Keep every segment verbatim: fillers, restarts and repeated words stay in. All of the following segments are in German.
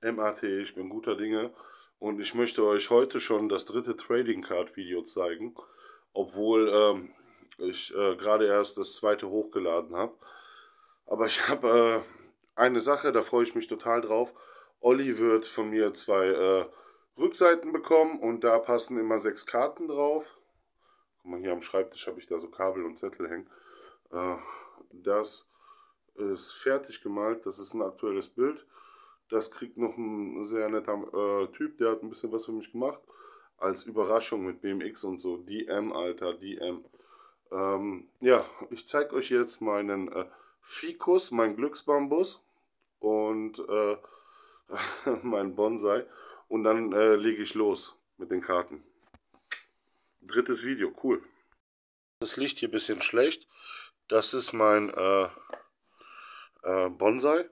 M A T, ich bin guter Dinge und ich möchte euch heute schon das dritte Trading Card Video zeigen, obwohl ähm, ich äh, gerade erst das zweite hochgeladen habe. Aber ich habe äh, eine Sache, da freue ich mich total drauf. Olli wird von mir zwei äh, Rückseiten bekommen und da passen immer sechs Karten drauf. Guck mal, hier am Schreibtisch habe ich da so Kabel und Zettel hängen. Äh, das ist fertig gemalt, das ist ein aktuelles Bild. Das kriegt noch ein sehr netter äh, Typ, der hat ein bisschen was für mich gemacht. Als Überraschung mit B M X und so. D M, Alter, D M. Ähm, ja, ich zeige euch jetzt meinen äh, Ficus, meinen Glücksbambus und äh, meinen Bonsai. Und dann äh, lege ich los mit den Karten. Drittes Video, cool. Das Licht hier ein bisschen schlecht. Das ist mein äh, äh, Bonsai.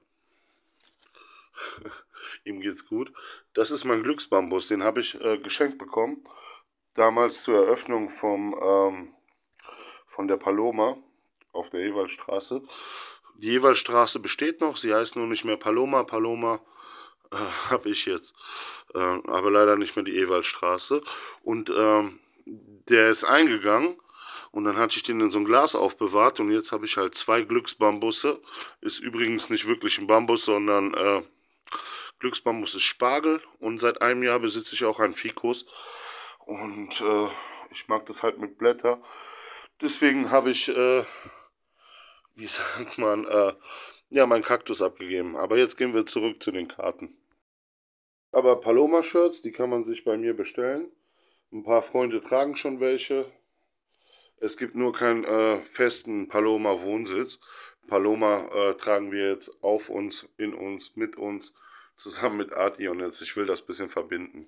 Ihm geht's gut. Das ist mein Glücksbambus, den habe ich äh, geschenkt bekommen. Damals zur Eröffnung vom, ähm, von der Paloma auf der Ewaldstraße. Die Ewaldstraße besteht noch, sie heißt nur nicht mehr Paloma. Paloma äh, habe ich jetzt, äh, aber leider nicht mehr die Ewaldstraße. Und ähm, der ist eingegangen und dann hatte ich den in so ein Glas aufbewahrt und jetzt habe ich halt zwei Glücksbambusse. Ist übrigens nicht wirklich ein Bambus, sondern äh, Glücksbambus ist Spargel und seit einem Jahr besitze ich auch einen Ficus und äh, ich mag das halt mit Blätter. Deswegen habe ich, äh, wie sagt man, äh, ja, meinen Kaktus abgegeben. Aber jetzt gehen wir zurück zu den Karten. Aber Paloma-Shirts, die kann man sich bei mir bestellen. Ein paar Freunde tragen schon welche. Es gibt nur keinen äh, festen Paloma-Wohnsitz. Paloma äh, tragen wir jetzt auf uns, in uns, mit uns, zusammen mit Arti und jetzt, ich will das ein bisschen verbinden.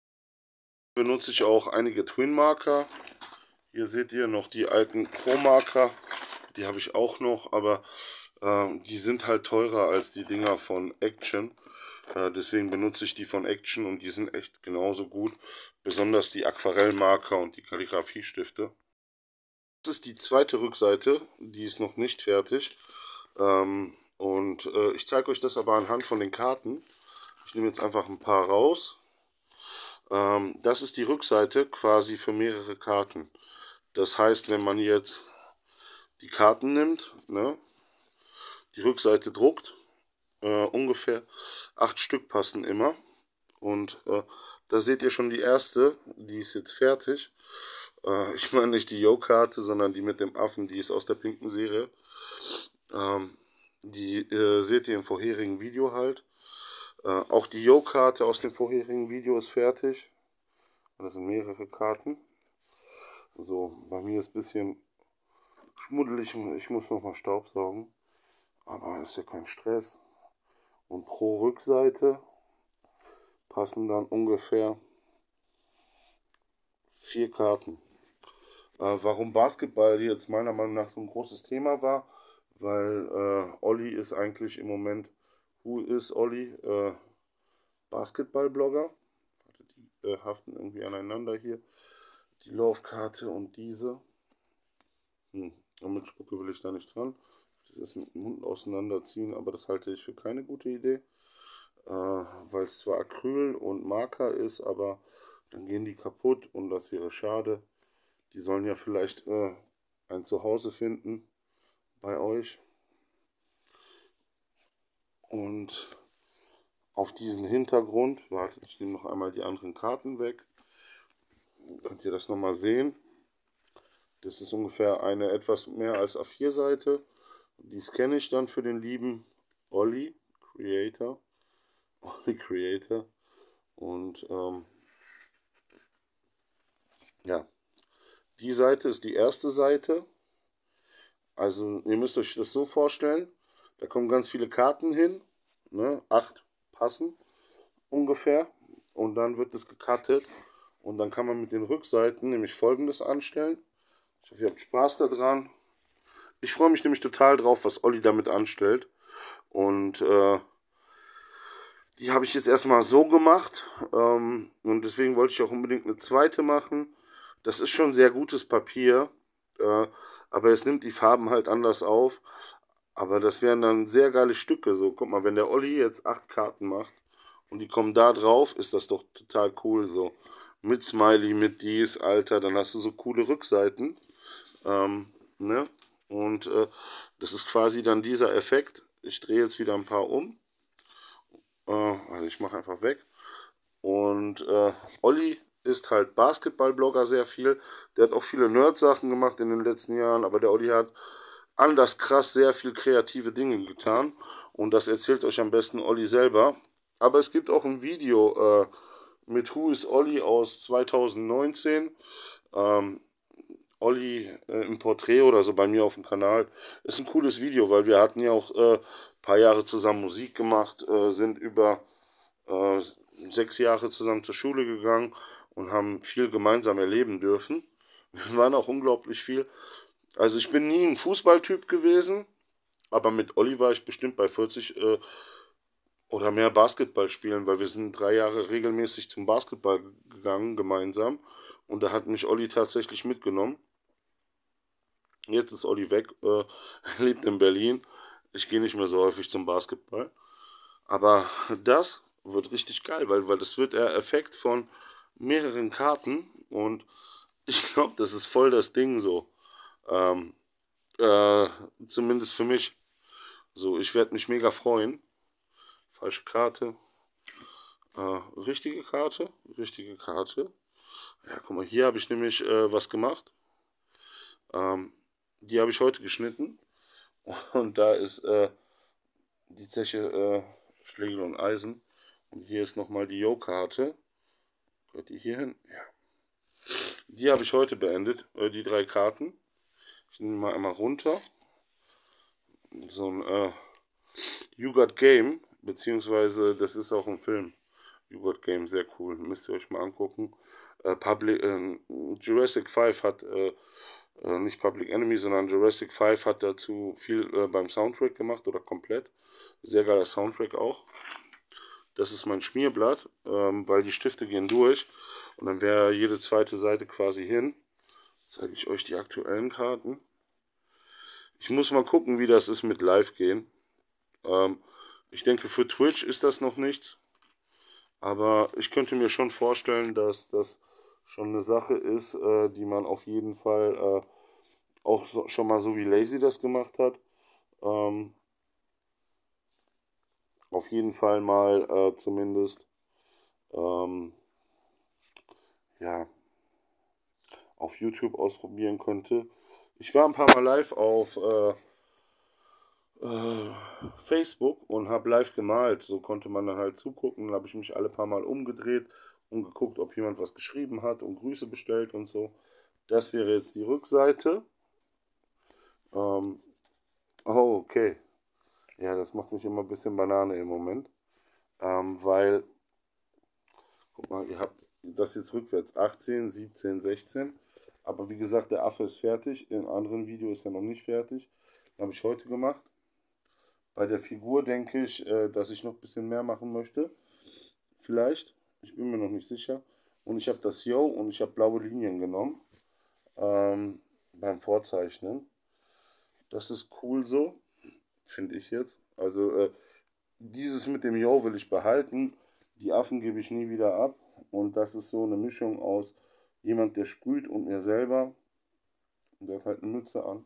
Benutze ich auch einige Twin-Marker. Hier seht ihr noch die alten Pro-Marker. Die habe ich auch noch, aber äh, die sind halt teurer als die Dinger von Action. Äh, deswegen benutze ich die von Action und die sind echt genauso gut. Besonders die Aquarellmarker und die Kalligrafiestifte. Das ist die zweite Rückseite, die ist noch nicht fertig. Ähm, und äh, ich zeige euch das aber anhand von den Karten. Ich nehme jetzt einfach ein paar raus. Ähm, das ist die Rückseite quasi für mehrere Karten. Das heißt, wenn man jetzt die Karten nimmt, ne, die Rückseite druckt, äh, ungefähr acht Stück passen immer. Und äh, da seht ihr schon die erste, die ist jetzt fertig. Äh, ich meine nicht die Yo-Karte, sondern die mit dem Affen, die ist aus der pinken Serie. Ähm, die äh, seht ihr im vorherigen Video halt. Äh, auch die Yo-Karte aus dem vorherigen Video ist fertig. Das sind mehrere Karten. So, bei mir ist ein bisschen schmuddelig, ich muss noch mal Staubsaugen. Aber ist ja kein Stress. Und pro Rückseite passen dann ungefähr vier Karten. Äh, warum Basketball jetzt meiner Meinung nach so ein großes Thema war, weil äh, Olli ist eigentlich im Moment, who is Olli? Äh, Basketball-Blogger. Die äh, haften irgendwie aneinander hier. Die Laufkarte und diese. Hm, mit Spucke will ich da nicht dran. Das ist mit dem Mund auseinanderziehen, aber das halte ich für keine gute Idee. Äh, weil es zwar Acryl und Marker ist, aber dann gehen die kaputt und das wäre schade. Die sollen ja vielleicht äh, ein Zuhause finden bei euch. Und auf diesen Hintergrund, wartet, ich nehme noch einmal die anderen Karten weg. Dann könnt ihr das nochmal sehen. Das ist ungefähr eine etwas mehr als A vier Seite. Die scanne ich dann für den lieben Olli Creator. Olli Creator. Und ähm, ja, die Seite ist die erste Seite. Also ihr müsst euch das so vorstellen. Da kommen ganz viele Karten hin. Ne? Acht passen ungefähr. Und dann wird es gecuttet. Und dann kann man mit den Rückseiten nämlich Folgendes anstellen. Ich hoffe, ihr habt Spaß daran. Ich freue mich nämlich total drauf, was Olli damit anstellt. Und äh, die habe ich jetzt erstmal so gemacht. Ähm, und deswegen wollte ich auch unbedingt eine zweite machen. Das ist schon sehr gutes Papier. Äh, aber es nimmt die Farben halt anders auf. Aber das wären dann sehr geile Stücke. So, guck mal, wenn der Olli jetzt acht Karten macht und die kommen da drauf, ist das doch total cool so. Mit Smiley, mit dies, Alter, dann hast du so coole Rückseiten. Ähm, ne? Und äh, das ist quasi dann dieser Effekt. Ich drehe jetzt wieder ein paar um. Äh, also ich mache einfach weg. Und äh, Olli ist halt Basketball-Blogger sehr viel. Der hat auch viele Nerd-Sachen gemacht in den letzten Jahren, aber der Olli hat anders krass sehr viel kreative Dinge getan. Und das erzählt euch am besten Olli selber. Aber es gibt auch ein Video äh, mit Who is Olli aus zweitausendneunzehn. Ähm, Olli äh, im Porträt oder so bei mir auf dem Kanal. Ist ein cooles Video, weil wir hatten ja auch ein äh, paar Jahre zusammen Musik gemacht, äh, sind über äh, sechs Jahre zusammen zur Schule gegangen und haben viel gemeinsam erleben dürfen. Wir waren auch unglaublich viel. Also ich bin nie ein Fußballtyp gewesen, aber mit Olli war ich bestimmt bei vierzig äh, oder mehr Basketball spielen, weil wir sind drei Jahre regelmäßig zum Basketball gegangen gemeinsam und da hat mich Olli tatsächlich mitgenommen. Jetzt ist Olli weg, äh, lebt in Berlin. Ich gehe nicht mehr so häufig zum Basketball. Aber das wird richtig geil, weil, weil das wird der Effekt von mehreren Karten und ich glaube, das ist voll das Ding so. Ähm, äh, zumindest für mich. So, ich werde mich mega freuen. Falsche Karte. Äh, richtige Karte. Richtige Karte. Ja, guck mal, hier habe ich nämlich äh, was gemacht. Ähm, die habe ich heute geschnitten. Und da ist äh, die Zeche äh, Schlegel und Eisen. Und hier ist nochmal die Yo-Karte. Gehört die hier hin? Ja. Die habe ich heute beendet, äh, die drei Karten. Ich nehme mal einmal runter. So ein äh, You Got Game, beziehungsweise das ist auch ein Film. You Got Game, sehr cool. Müsst ihr euch mal angucken. Äh, Public, äh, Jurassic five hat, äh, äh, nicht Public Enemy, sondern Jurassic five hat dazu viel äh, beim Soundtrack gemacht oder komplett. Sehr geiler Soundtrack auch. Das ist mein Schmierblatt, ähm, weil die Stifte gehen durch und dann wäre jede zweite Seite quasi hin. Jetzt zeige ich euch die aktuellen Karten. Ich muss mal gucken, wie das ist mit Live gehen. Ähm, ich denke, für Twitch ist das noch nichts. Aber ich könnte mir schon vorstellen, dass das schon eine Sache ist, äh, die man auf jeden Fall äh, auch so, schon mal so wie Lazy das gemacht hat. Ähm, auf jeden Fall mal äh, zumindest ähm, ja, auf YouTube ausprobieren könnte. Ich war ein paar Mal live auf äh, äh, Facebook und habe live gemalt. So konnte man dann halt zugucken. Dann habe ich mich alle paar Mal umgedreht und geguckt, ob jemand was geschrieben hat und Grüße bestellt und so. Das wäre jetzt die Rückseite. Ähm, oh, okay. Ja, das macht mich immer ein bisschen Banane im Moment. Ähm, weil, guck mal, ihr habt das jetzt rückwärts. achtzehn, siebzehn, sechzehn. Aber wie gesagt, der Affe ist fertig. Im anderen Video ist er noch nicht fertig. Den habe ich heute gemacht. Bei der Figur denke ich, äh, dass ich noch ein bisschen mehr machen möchte. Vielleicht. Ich bin mir noch nicht sicher. Und ich habe das Yo und ich habe blaue Linien genommen. Ähm, beim Vorzeichnen. Das ist cool so. Finde ich jetzt. Also äh, dieses mit dem Yo will ich behalten. Die Affen gebe ich nie wieder ab. Und das ist so eine Mischung aus jemand, der sprüht und mir selber. Und der hat halt eine Mütze an.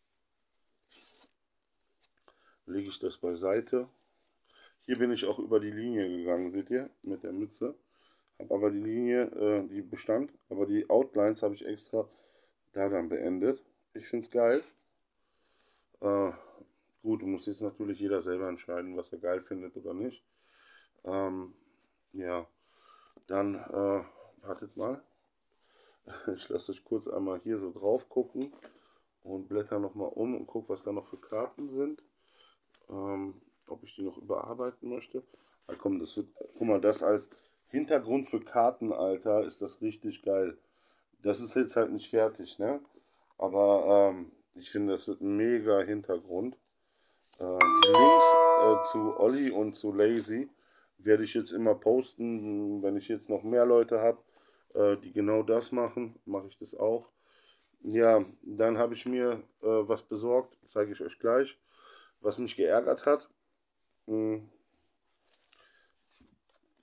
Lege ich das beiseite. Hier bin ich auch über die Linie gegangen, seht ihr, mit der Mütze. Habe aber die Linie, äh, die bestand, aber die Outlines habe ich extra da dann beendet. Ich finde es geil. Äh, gut, muss jetzt natürlich jeder selber entscheiden, was er geil findet oder nicht. Ähm, ja, dann äh, wartet mal. Ich lasse euch kurz einmal hier so drauf gucken und blätter nochmal um und gucke, was da noch für Karten sind. Ähm, ob ich die noch überarbeiten möchte. Ah, komm, das wird, guck mal, das als Hintergrund für Karten, Alter, ist das richtig geil. Das ist jetzt halt nicht fertig, ne? Aber ähm, ich finde, das wird ein mega Hintergrund. Äh, die Links äh, zu Olli und zu Lazy werde ich jetzt immer posten. Wenn ich jetzt noch mehr Leute habe, äh, die genau das machen, mache ich das auch. Ja, dann habe ich mir äh, was besorgt, zeige ich euch gleich, was mich geärgert hat. Hm.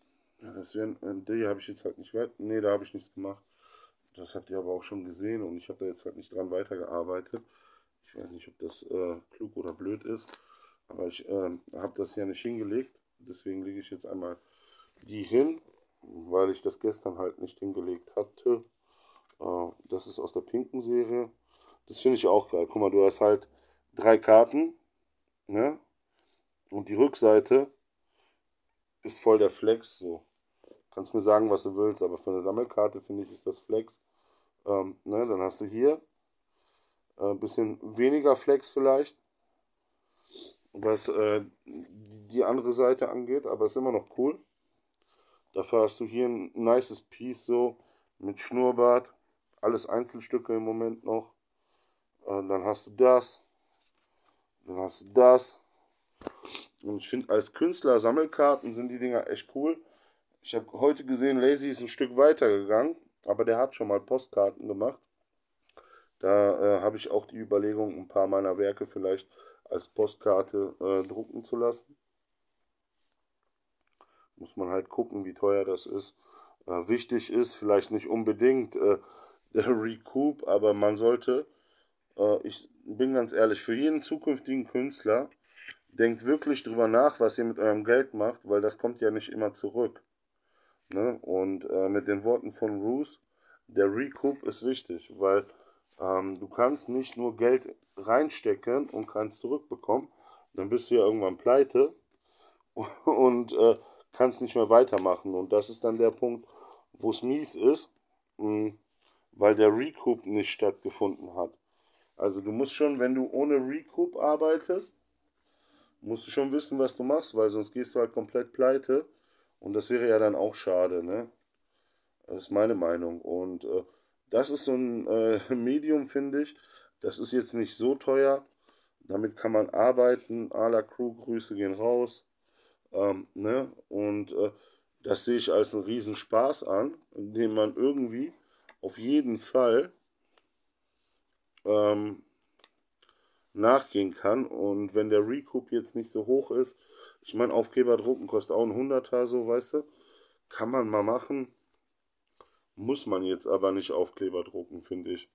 Ja, das wären, äh, die habe ich jetzt halt nicht weit. Ne, da habe ich nichts gemacht. Das habt ihr aber auch schon gesehen und ich habe da jetzt halt nicht dran weitergearbeitet. Ich weiß nicht, ob das äh, klug oder blöd ist, aber ich äh, habe das ja nicht hingelegt. Deswegen lege ich jetzt einmal die hin, weil ich das gestern halt nicht hingelegt hatte. Äh, das ist aus der pinken Serie. Das finde ich auch geil. Guck mal, du hast halt drei Karten, ne? Und die Rückseite ist voll der Flex. So. Kannst mir sagen, was du willst, aber für eine Sammelkarte finde ich, ist das Flex. Ähm, ne? Dann hast du hier ein äh, bisschen weniger Flex vielleicht, was äh, die andere Seite angeht, aber ist immer noch cool. Dafür hast du hier ein nices Piece so mit Schnurrbart, alles Einzelstücke im Moment noch. Äh, dann hast du das, dann hast du das. Und ich finde, als Künstler Sammelkarten sind die Dinger echt cool. Ich habe heute gesehen, Lazy ist ein Stück weiter gegangen, aber der hat schon mal Postkarten gemacht. Da äh, habe ich auch die Überlegung, ein paar meiner Werke vielleicht als Postkarte äh, drucken zu lassen. Muss man halt gucken, wie teuer das ist. Äh, wichtig ist vielleicht nicht unbedingt äh, der Recoup, aber man sollte, äh, ich bin ganz ehrlich, für jeden zukünftigen Künstler, denkt wirklich drüber nach, was ihr mit eurem Geld macht, weil das kommt ja nicht immer zurück. Ne? Und äh, mit den Worten von Roos, der Recoup ist wichtig, weil ähm, du kannst nicht nur Geld reinstecken und kannst zurückbekommen, dann bist du ja irgendwann pleite und äh, kannst nicht mehr weitermachen. Und das ist dann der Punkt, wo es mies ist, mh, weil der Recoup nicht stattgefunden hat. Also du musst schon, wenn du ohne Recoup arbeitest, musst du schon wissen, was du machst, weil sonst gehst du halt komplett pleite. Und das wäre ja dann auch schade, ne? Das ist meine Meinung. Und äh, das ist so ein äh, Medium, finde ich. Das ist jetzt nicht so teuer. Damit kann man arbeiten. A la Crew, Grüße gehen raus. Ähm, ne? Und äh, das sehe ich als einen Riesenspaß an, den man irgendwie auf jeden Fall ähm, nachgehen kann. Und wenn der Recoup jetzt nicht so hoch ist, ich meine, Aufkleber drucken kostet auch ein Hunderter, so, weißt du, kann man mal machen. Muss man jetzt aber nicht Aufkleber drucken, finde ich.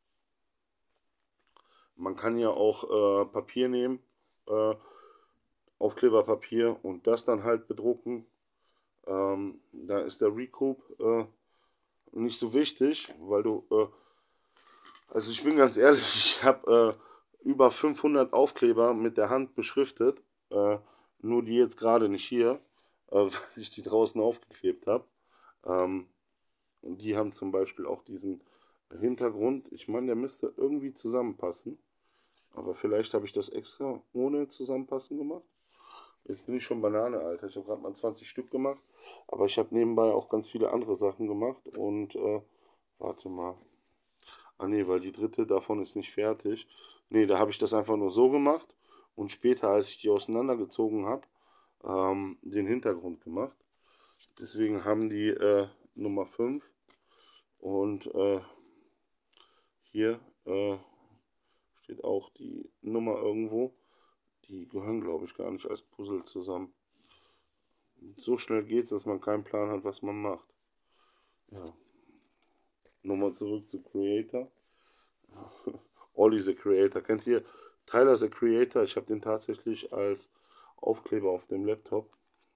Man kann ja auch äh, Papier nehmen, äh, Aufkleberpapier und das dann halt bedrucken. Ähm, da ist der Recoup äh, nicht so wichtig, weil du, äh, also ich bin ganz ehrlich, ich habe äh, über fünfhundert Aufkleber mit der Hand beschriftet, äh, nur die jetzt gerade nicht hier, äh, weil ich die draußen aufgeklebt habe. Ähm, und die haben zum Beispiel auch diesen Hintergrund. Ich meine, der müsste irgendwie zusammenpassen. Aber vielleicht habe ich das extra ohne Zusammenpassen gemacht. Jetzt bin ich schon Banane, Alter. Ich habe gerade mal zwanzig Stück gemacht. Aber ich habe nebenbei auch ganz viele andere Sachen gemacht. Und äh, warte mal. Ah nee, weil die dritte davon ist nicht fertig. Nee, da habe ich das einfach nur so gemacht. Und später, als ich die auseinandergezogen habe, ähm, den Hintergrund gemacht. Deswegen haben die äh, Nummer fünf. Und äh, hier äh, steht auch die Nummer irgendwo. Die gehören, glaube ich, gar nicht als Puzzle zusammen. So schnell geht es, dass man keinen Plan hat, was man macht. Ja. Nochmal zurück zu Creator. Olli the Creator. Kennt ihr Tyler the Creator? Ich habe den tatsächlich als Aufkleber auf dem Laptop.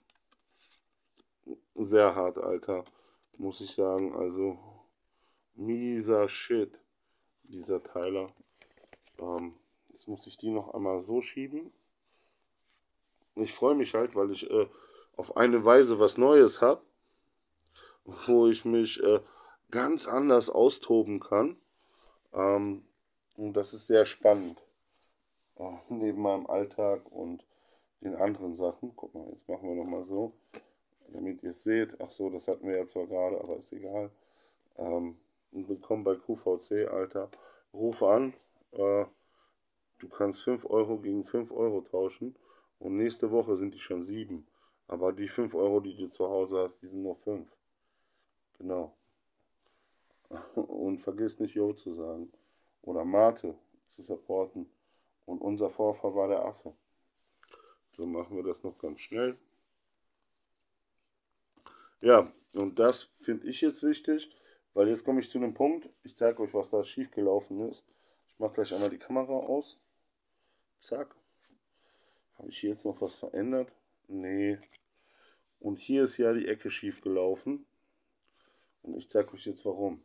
Sehr hart, Alter. Muss ich sagen. Also, mieser Shit, dieser Tyler. Ähm, jetzt muss ich die noch einmal so schieben. Ich freue mich halt, weil ich äh, auf eine Weise was Neues habe, wo ich mich äh, ganz anders austoben kann. Ähm, und das ist sehr spannend. Äh, neben meinem Alltag und den anderen Sachen. Guck mal, jetzt machen wir nochmal so, damit ihr es seht. Ach so, das hatten wir ja zwar gerade, aber ist egal. Ähm, willkommen bei Q V C, Alter. Rufe an. Äh, du kannst fünf Euro gegen fünf Euro tauschen. Und nächste Woche sind die schon sieben. Aber die fünf Euro, die du zu Hause hast, die sind nur fünf. Genau. Und vergiss nicht Jo zu sagen. Oder Mate zu supporten. Und unser Vorfahr war der Affe. So machen wir das noch ganz schnell. Ja, und das finde ich jetzt wichtig, weil jetzt komme ich zu einem Punkt, ich zeige euch, was da schief gelaufen ist. Ich mache gleich einmal die Kamera aus. Zack. Habe ich hier jetzt noch was verändert? Nee. Und hier ist ja die Ecke schief gelaufen. Und ich zeige euch jetzt warum.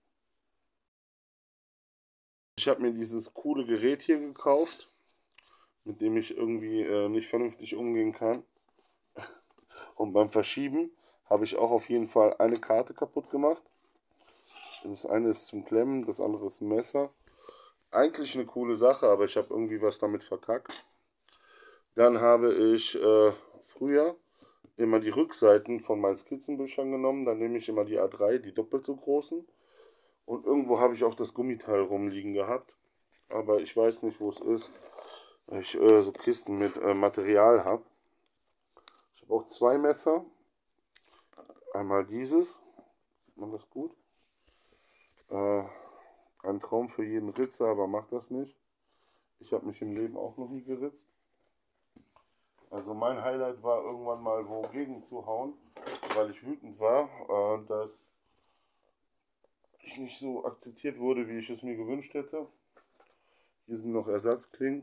Ich habe mir dieses coole Gerät hier gekauft, mit dem ich irgendwie äh, nicht vernünftig umgehen kann. Und beim Verschieben habe ich auch auf jeden Fall eine Karte kaputt gemacht. Das eine ist zum Klemmen, das andere ist ein Messer. Eigentlich eine coole Sache, aber ich habe irgendwie was damit verkackt. Dann habe ich äh, früher immer die Rückseiten von meinen Skizzenbüchern genommen. Dann nehme ich immer die A drei, die doppelt so großen. Und irgendwo habe ich auch das Gummiteil rumliegen gehabt. Aber ich weiß nicht, wo es ist. Weil ich äh, so Kisten mit äh, Material habe. Ich habe auch zwei Messer. Einmal dieses. Sieht man das gut? Äh, ein Traum für jeden Ritzer, aber macht das nicht. Ich habe mich im Leben auch noch nie geritzt. Also mein Highlight war irgendwann mal wogegen zu hauen, weil ich wütend war, äh, dass ich nicht so akzeptiert wurde, wie ich es mir gewünscht hätte. Hier sind noch Ersatzklingen.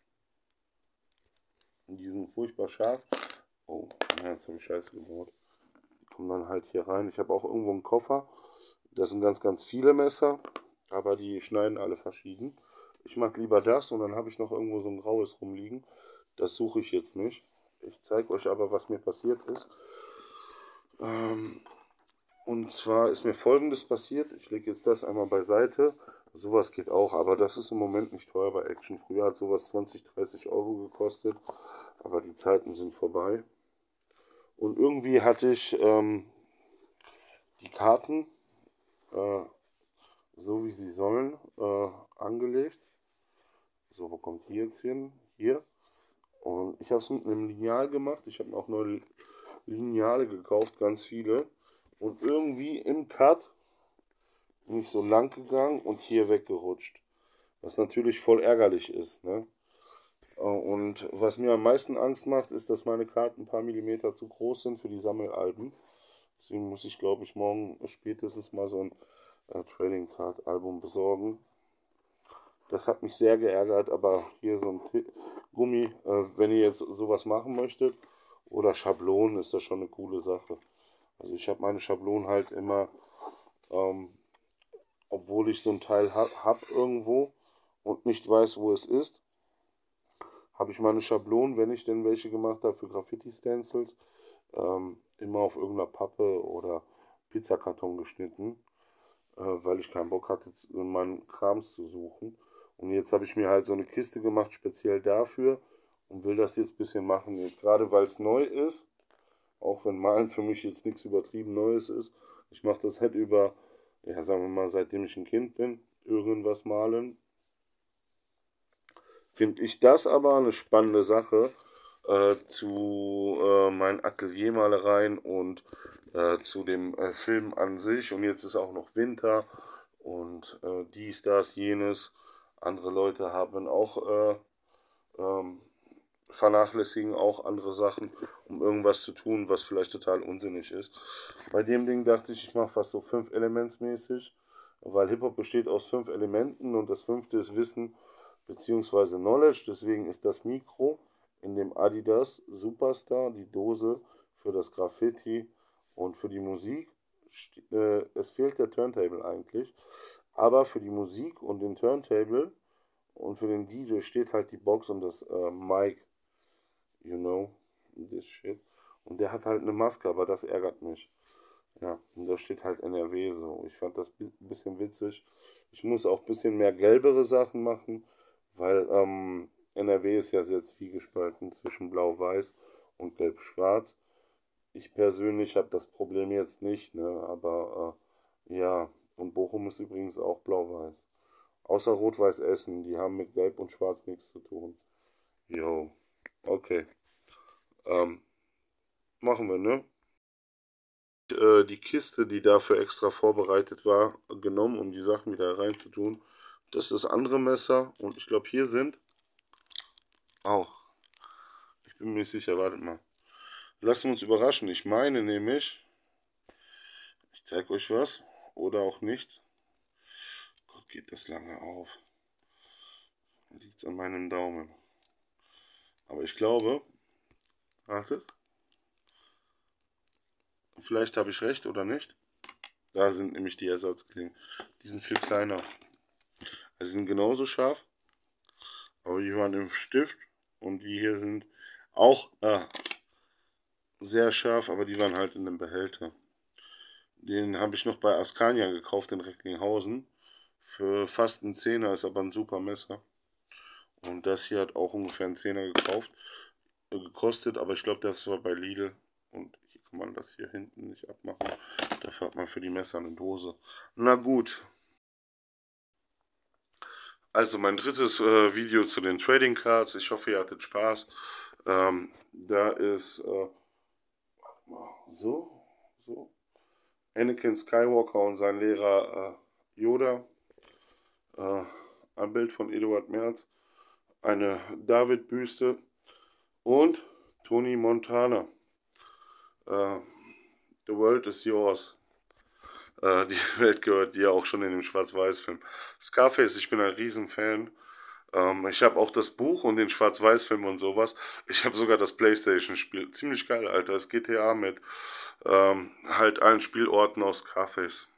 Die sind furchtbar scharf. Oh, ja, jetzt habe ich Scheiße gebaut. Die kommen dann halt hier rein. Ich habe auch irgendwo einen Koffer. Das sind ganz, ganz viele Messer, aber die schneiden alle verschieden. Ich mag lieber das und dann habe ich noch irgendwo so ein graues rumliegen. Das suche ich jetzt nicht. Ich zeige euch aber, was mir passiert ist. Ähm, und zwar ist mir Folgendes passiert. Ich lege jetzt das einmal beiseite. Sowas geht auch, aber das ist im Moment nicht teuer bei Action. Früher hat sowas zwanzig, dreißig Euro gekostet, aber die Zeiten sind vorbei. Und irgendwie hatte ich ähm, die Karten, äh, so wie sie sollen, äh, angelegt. So, wo kommt die jetzt hin? Hier. Und ich habe es mit einem Lineal gemacht. Ich habe mir auch neue Lineale gekauft, ganz viele. Und irgendwie im Cut bin ich so lang gegangen und hier weggerutscht. Was natürlich voll ärgerlich ist. Ne? Und was mir am meisten Angst macht, ist, dass meine Karten ein paar Millimeter zu groß sind für die Sammelalben. Deswegen muss ich, glaube ich, morgen spätestens mal so ein äh, Trading Card Album besorgen. Das hat mich sehr geärgert, aber hier so ein T Gummi, äh, wenn ihr jetzt sowas machen möchtet, oder Schablonen, ist das schon eine coole Sache. Also ich habe meine Schablonen halt immer, ähm, obwohl ich so ein Teil habe hab irgendwo und nicht weiß, wo es ist, habe ich meine Schablonen, wenn ich denn welche gemacht habe für Graffiti-Stencils, ähm, immer auf irgendeiner Pappe oder Pizzakarton geschnitten, äh, weil ich keinen Bock hatte, in meinen Krams zu suchen. Und jetzt habe ich mir halt so eine Kiste gemacht, speziell dafür, und will das jetzt ein bisschen machen. Jetzt gerade, weil es neu ist, auch wenn Malen für mich jetzt nichts übertrieben Neues ist. Ich mache das halt über, ja, sagen wir mal, seitdem ich ein Kind bin, irgendwas malen. Finde ich das aber eine spannende Sache äh, zu äh, meinen Ateliermalereien und äh, zu dem äh, Film an sich. Und jetzt ist auch noch Winter und äh, dies, das, jenes. Andere Leute haben auch äh, ähm, vernachlässigen auch andere Sachen, um irgendwas zu tun, was vielleicht total unsinnig ist. Bei dem Ding dachte ich, ich mache was so fünf Elementsmäßig, weil Hip-Hop besteht aus fünf Elementen und das fünfte ist Wissen bzw. Knowledge. Deswegen ist das Mikro in dem Adidas Superstar, die Dose für das Graffiti und für die Musik. Äh, es fehlt der Turntable eigentlich, aber für die Musik und den Turntable und für den D J steht halt die Box und das äh, Mic, you know, this shit. Und der hat halt eine Maske, aber das ärgert mich. Ja, und da steht halt N R W so. Ich fand das ein bisschen witzig. Ich muss auch ein bisschen mehr gelbere Sachen machen, weil ähm, N R W ist ja sehr zwiegespalten zwischen Blau-Weiß und Gelb-Schwarz. Ich persönlich habe das Problem jetzt nicht, ne, aber äh, ja, und Bochum ist übrigens auch Blau-Weiß. Außer Rot-Weiß Essen, die haben mit Gelb und Schwarz nichts zu tun. Jo, okay. Ähm, machen wir, ne? Äh, die Kiste, die dafür extra vorbereitet war, genommen, um die Sachen wieder reinzutun. Das ist das andere Messer und ich glaube, hier sind auch. Ich bin mir nicht sicher, wartet mal. Lassen wir uns überraschen. Ich meine nämlich, Ich zeige euch was oder auch nichts. Gott, geht das lange auf. Liegt es an meinem Daumen. Aber ich glaube, wartet, vielleicht habe ich recht oder nicht. Da sind nämlich die Ersatzklingen. Die sind viel kleiner. Also sie sind genauso scharf, aber die waren im Stift und die hier sind auch äh, sehr scharf, aber die waren halt in dem Behälter. Den habe ich noch bei Askania gekauft in Recklinghausen. Für fast einen Zehner, ist aber ein super Messer. Und das hier hat auch ungefähr einen Zehner gekauft, äh, gekostet, aber ich glaube, das war bei Lidl. Und hier kann man das hier hinten nicht abmachen. Dafür hat man für die Messer eine Dose. Na gut. Also mein drittes äh, Video zu den Trading Cards. Ich hoffe, ihr hattet Spaß. Ähm, da ist äh, so, so. Anakin Skywalker und sein Lehrer äh, Yoda. Äh, ein Bild von Eduard Merz. Eine David-Büste. Und Tony Montana. Äh, The World is Yours. Äh, die Welt gehört dir, auch schon in dem Schwarz-Weiß-Film. Scarface, ich bin ein Riesenfan. Ähm, ich habe auch das Buch und den Schwarz-Weiß-Film und sowas. Ich habe sogar das PlayStation-Spiel. Ziemlich geil, Alter. Das G T A mit ähm, halt allen Spielorten aus Scarface.